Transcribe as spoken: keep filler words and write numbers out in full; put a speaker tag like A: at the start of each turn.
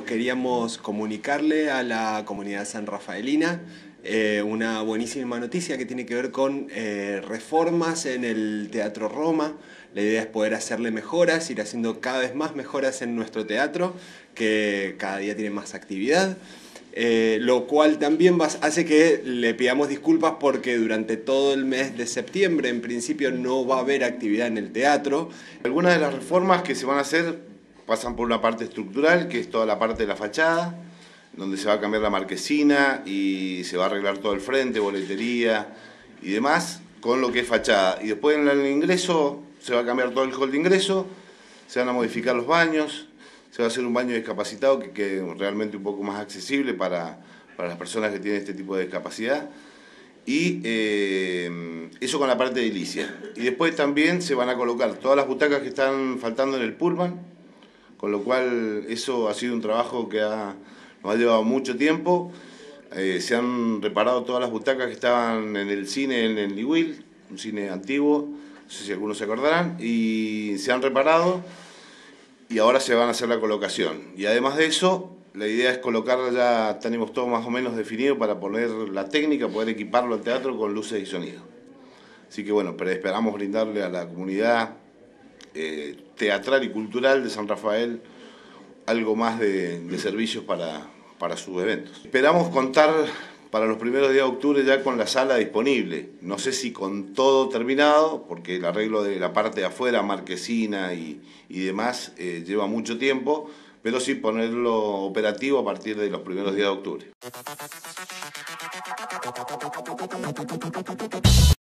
A: queríamos comunicarle a la comunidad sanrafaelina eh, una buenísima noticia que tiene que ver con eh, reformas en el Teatro Roma. La idea es poder hacerle mejoras, ir haciendo cada vez más mejoras en nuestro teatro, que cada día tiene más actividad. Eh, lo cual también va, hace que le pidamos disculpas porque durante todo el mes de septiembre en principio no va a haber actividad en el teatro.
B: Algunas de las reformas que se van a hacer pasan por una parte estructural, que es toda la parte de la fachada, donde se va a cambiar la marquesina y se va a arreglar todo el frente, boletería y demás, con lo que es fachada. Y después en el ingreso se va a cambiar todo el hall de ingreso, se van a modificar los baños, se va a hacer un baño discapacitado que quede realmente un poco más accesible para, para las personas que tienen este tipo de discapacidad. Y eh, eso con la parte de edilicia. Y después también se van a colocar todas las butacas que están faltando en el pullman, con lo cual eso ha sido un trabajo que ha, nos ha llevado mucho tiempo. Eh, se han reparado todas las butacas que estaban en el cine en el Liwil, un cine antiguo, no sé si algunos se acordarán, y se han reparado. Y ahora se van a hacer la colocación. Y además de eso, la idea es colocar, ya tenemos todo más o menos definido para poner la técnica, poder equiparlo al teatro con luces y sonido. Así que bueno, pero esperamos brindarle a la comunidad eh, teatral y cultural de San Rafael algo más de, de servicios para, para sus eventos. Esperamos contar para los primeros días de octubre ya con la sala disponible. No sé si con todo terminado, porque el arreglo de la parte de afuera, marquesina y, y demás, eh, lleva mucho tiempo, pero sí ponerlo operativo a partir de los primeros días de octubre.